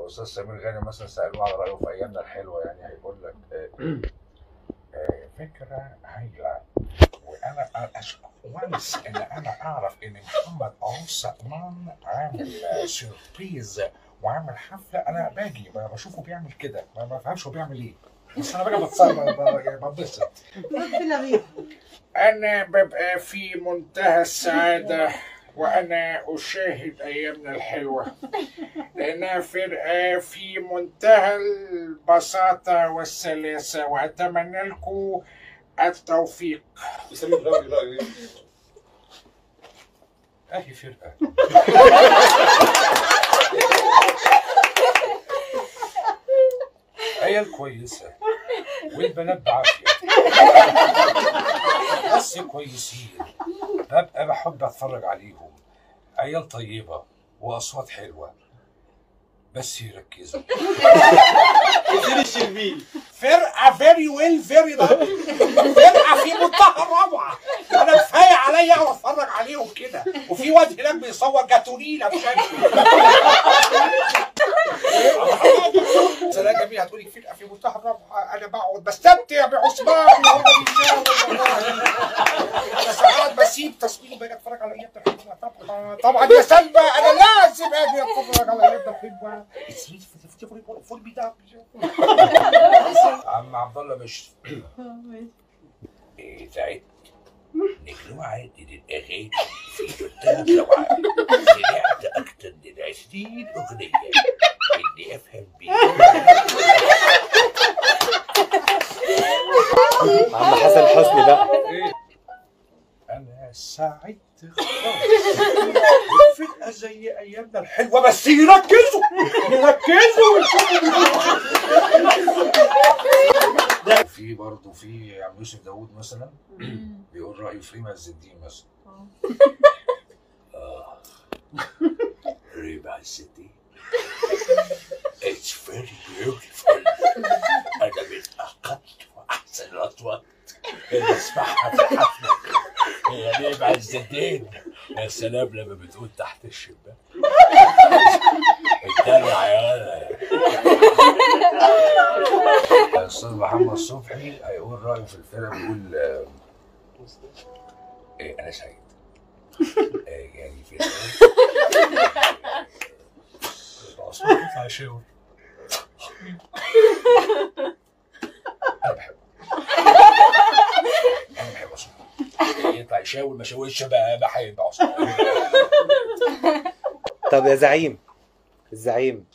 استاذ سمير غانم مثلا سالوه على رايه في ايامنا الحلوه، يعني هيقول لك فكره هايله، وانا وانس ان انا اعرف ان محمد عروس سقمان عامل سيربريز وعامل حفله، انا باجي بشوفه بيعمل كده، ما بفهمش هو بيعمل ايه، بس انا باجي بتصور يعني بتبسط. انا ببقى في منتهى السعاده وانا اشاهد ايامنا الحلوه، لانها فرقه في منتهى البساطه والسلاسه، واتمنى لكم التوفيق. اهي فرقه عيال كويسه والبنات بعافيه بس كويسين، ببقى بحب اتفرج عليهم، عيال طيبه واصوات حلوه بس يركزوا. فرقه فيري ويل فيري لافلي، فرقه في منتهى الروعه، انا كفايه عليا واتفرج عليهم كده، وفي واد هناك بيصور جاتولينا بشكل سلام جميل. هتقولي فرقه في منتهى الروعه، انا بقعد بستمتع بعثمان وهو بيشاور، انا ساعات بسيب تصوير وباجي اتفرج على ايام الحلوه. طبعا يا سلمى انا لازم اجي اتفرج على ايام الحلوه. فول بي ده عم عبد الله مش تعبت نجلوع عادل الاغاني في 3 ساعات، سمعت اكتر من 20 اغنيه اني افهم بيها. عم حسن حسني بقى. انا سعيد خالص فرقه زي ايامنا الحلوه، بس يركزوا في برضه في عم يوسف داوود مثلا بيقول رايه في ريم عز الدين مثلا. ريم عز الدين It's very beautiful. أنا من أقل وأحسن الأصوات اللي أسمعها في الحفلة هي ريم عز الدين. يا سلام لما بتقول تحت الشباك اتدلع يا الأستاذ محمد صبحي هيقول رأيه في الفرقة، بيقول أنا سعيد يعني في الأصوات تطلع شاور. أنا بحبه، أنا بحب عصام يطلع يشاور، ما شاورش بحب عصام. طب يا زعيم، الزعيم